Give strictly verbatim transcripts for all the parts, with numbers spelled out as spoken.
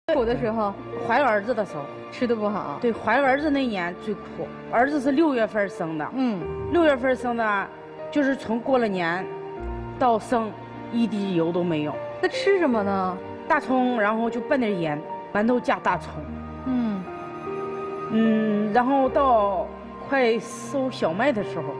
苦的时候， 怀儿子的时候吃的不好。 对，怀儿子那年最苦。儿子是六月份生的，嗯，六月份生的，就是从过了年到生，一滴油都没有。 那吃什么呢？ 大葱，然后就拌点盐，馒头加大葱。嗯嗯，然后到快收小麦的时候，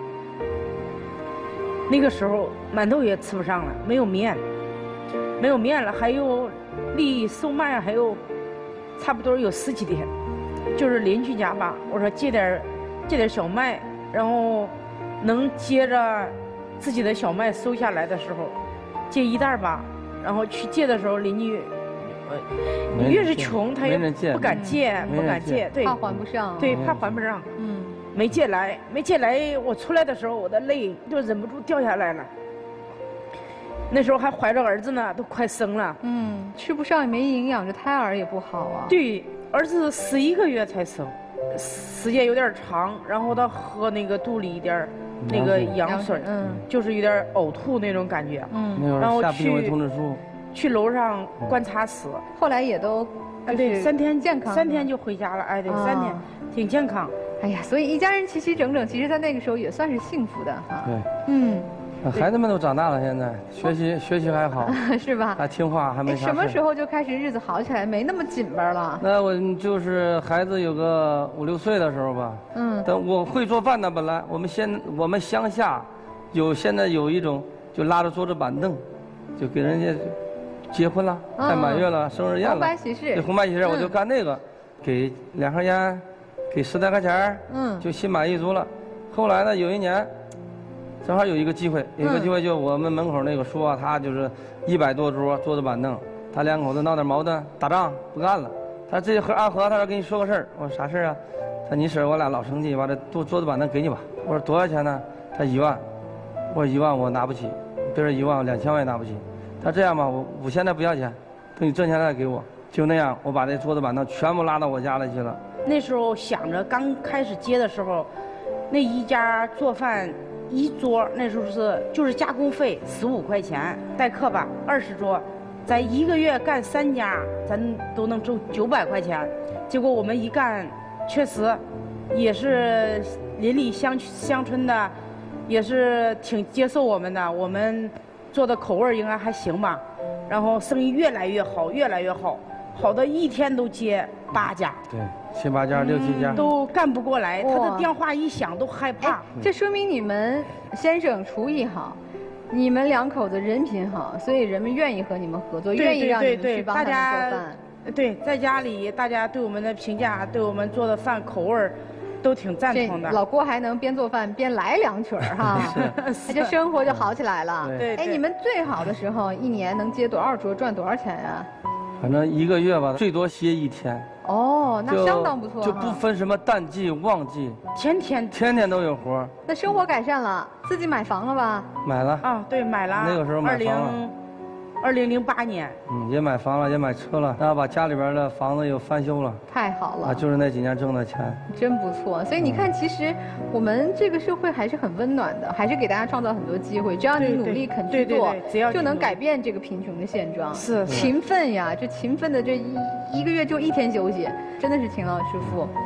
那个时候馒头也吃不上了，没有面，没有面了，还有离收麦还有差不多有十几天，就是邻居家吧，我说借点借点小麦，然后能接着自己的小麦收下来的时候，借一袋吧，然后去借的时候邻居。你越是穷，他也不敢借，不敢借，对， 怕还不上， 对，怕还不上，嗯，没借来，没借来，我出来的时候，我的泪就忍不住掉下来了。那时候还怀着儿子呢，都快生了， 嗯，吃不上也没营养，这胎儿也不好啊。 对，儿子十一个月才生，时间有点长，然后他喝那个肚里一点那个羊水，嗯，就是有点呕吐那种感觉， 嗯，然后下病危通知书。 去楼上观察死， 后来也都啊对，三天健康， 三天就回家了，哎对，三天挺健康。 哎呀，所以一家人齐齐整整，其实在那个时候也算是幸福的哈。 对，嗯，孩子们都长大了，现在学习学习还好， 是吧？ 还听话，还没啥事。 什么时候就开始日子好起来，没那么紧巴了？ 那我就是孩子有个五六岁的时候吧，嗯，等我会做饭呢，本来我们现我们乡下有现在有一种就拉着桌子板凳，就给人家。结婚了，开满月了，生日宴了， 红白喜事， 对，红白喜事，我就干那个，给两盒烟，给十来块钱，嗯，就心满意足了。后来呢，有一年，正好有一个机会，有一个机会就我们门口那个叔啊，他就是一百多桌桌子板凳，他两口子闹点矛盾，打仗不干了。他这和阿和，他说跟你说个事儿，我说啥事儿啊？他说你婶我俩老生气，把这桌桌子板凳给你吧。我说多少钱呢？他一万，我说一万我拿不起，别人一万两千万也拿不起。他这样吧，我我现在不要钱，等你挣钱再给我。就那样，我把这桌子板凳全部拉到我家里去了。 那时候想着刚开始接的时候，那一家做饭一桌那时候是就是加工费十五块钱，代课吧二十桌，咱一个月干三家，咱都能挣九百块钱。结果我们一干，确实也是邻里乡乡村的，也是挺接受我们的，我们。做的口味应该还行吧，然后生意越来越好，越来越好，好的一天都接八家， 对，七八家、六七家都干不过来，他的电话一响都害怕。 这说明你们先生厨艺好，你们两口子人品好，所以人们愿意和你们合作，愿意让你们去帮他们做饭。 对，在家里大家对我们的评价，对我们做的饭口味都挺赞同的。 老郭还能边做饭边来两曲儿哈，这生活就好起来了。 对， 哎，你们最好的时候一年能接多少桌，赚多少钱呀？ 反正一个月吧，最多歇一天。 哦，那相当不错。 就不分什么淡季旺季， 天天天天都有活。 那生活改善了，自己买房了吧？ 买了。 啊，对，买了。 那个时候买房了。 二零零八年， 嗯，也买房了，也买车了，然后把家里边的房子又翻修了， 太好了， 啊，就是那几年挣的钱， 真不错。所以你看，其实我们这个社会还是很温暖的，还是给大家创造很多机会，只要你努力肯去做， 只要就能改变这个贫穷的现状。 是勤奋呀，这勤奋的这一一个月就一天休息，真的是勤劳致富。